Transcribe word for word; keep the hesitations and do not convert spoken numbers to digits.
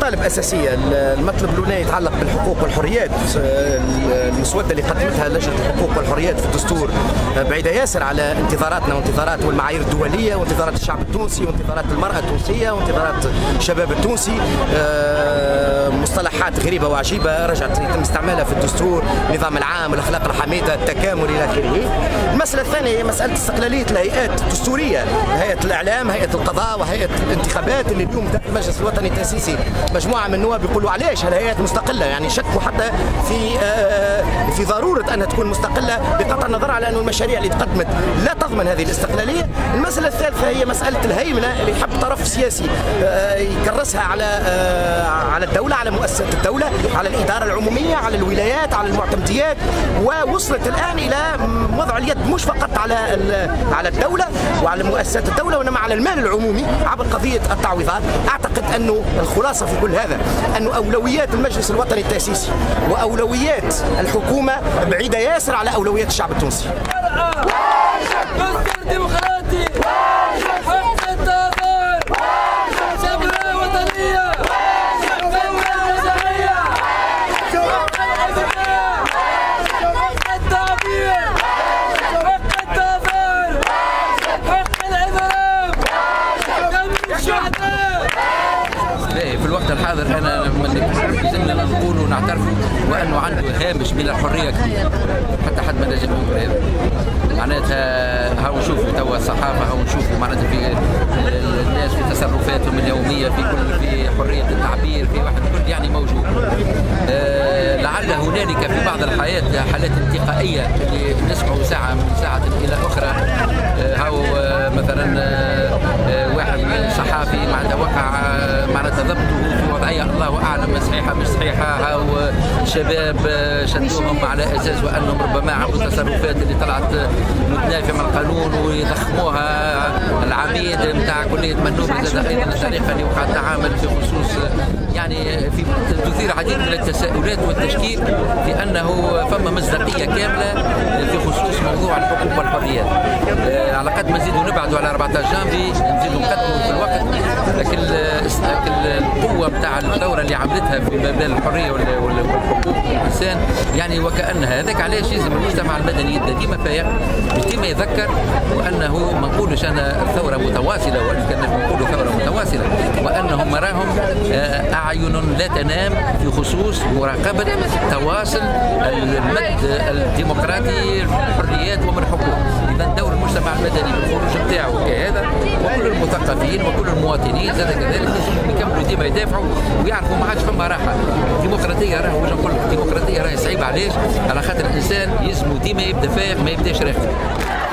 مطالب أساسية. المطلب الأولاني يتعلق بالحقوق والحريات. المسودة اللي قدمتها لجنة الحقوق والحريات في الدستور بعيدة ياسر على انتظاراتنا وانتظارات والمعايير الدولية وانتظارات الشعب التونسي وانتظارات المرأة التونسية وانتظارات الشباب التونسي. مصطلحات غريبة وعجيبة رجعت يتم استعمالها في الدستور، النظام العام، الأخلاق الحميدة، التكامل إلى آخره. المسألة الثانية هي مسألة استقلالية الهيئات الدستورية، هيئة الإعلام، هيئة القضاء، وهيئة الانتخابات، اللي اليوم داخل المجلس الوطني التأسيسي مجموعة من النواب يقولوا علاش هالهيئات مستقلة، يعني شكوا حتى في في ضرورة أنها تكون مستقلة بقطع النظر على أن المشاريع اللي تقدمت لا تضمن هذه الاستقلالية. المسألة الثالثة هي مسألة الهيمنة اللي يحب طرف سياسي يكرسها على على الدولة، على مؤسسات الدولة، على الإدارة العمومية، على الولايات، على المعتمديات، ووصلت الآن إلى وضع اليد مش فقط على على الدولة وعلى مؤسسات الدولة وإنما على المال العمومي عبر قضية التعويضات. أعتقد أنه الخلاصة في كل هذا أنه أولويات المجلس الوطني التأسيسي وأولويات الحكومة بعيدة ياسر على أولويات الشعب التونسي. في الوقت الحاضر انا لازمنا نقول ونعترفوا وانه عنده هامش من الحريه كبير، حتى حد ما نجم يقول هذا. معناتها هاو نشوفوا توا الصحافه، هاو نشوفوا معناتها في الناس في تصرفاتهم اليوميه، في كل في حريه التعبير، في واحد كل يعني موجود. أه لعل هنالك في بعض الحالات حالات انتقائيه اللي نسمعوا ساعه من ساعه الى اخرى. أه هاو أه مثلا أه واحد صحافي معناتها وقع معناتها ضبطه في وضعيه الله اعلم صحيحه مش صحيحه، او شباب شدوهم على اساس وانهم ربما عملوا تصرفات اللي طلعت متنافيه مع القانون ويضخموها. العميد نتاع كليه منوب زاد ايضا الطريقه اللي وقع التعامل في خصوص يعني في تثير عديد من التساؤلات والتشكيك في انه فما مصداقيه كامله في خصوص موضوع الحقوق والحريات. على قد ما نزيدوا نبعدوا على أربعة عشر جانفي نزيدوا نقدموا في الوقت، لكن القوه نتاع الثوره اللي عملتها في مجال الحريه والحقوق والانسان يعني وكانها هذاك. علاش لازم المجتمع المدني يبدا ديما فايق، مش ديما يذكر وانه ما نقولش انا الثوره متواصله، وان كان نقولوا ثوره متواصله، وانهم راهم اعين لا تنام في خصوص مراقبه تواصل المد الديمقراطي الحريات ومن الحقوق. اذا دور المجتمع المدني بالخروج نتاعو كهذا، وكل المثقفين وكل المواطنين زاد كذلك لازم يكملوا ديما يدافعوا ويعرفوا ما عادش فما راحه. الديمقراطيه راهو باش نقول لك الديمقراطيه راهي صعيبه. علاش؟ على خاطر الانسان يلزمو ديما يبدا فايق، ما يبداش راقد.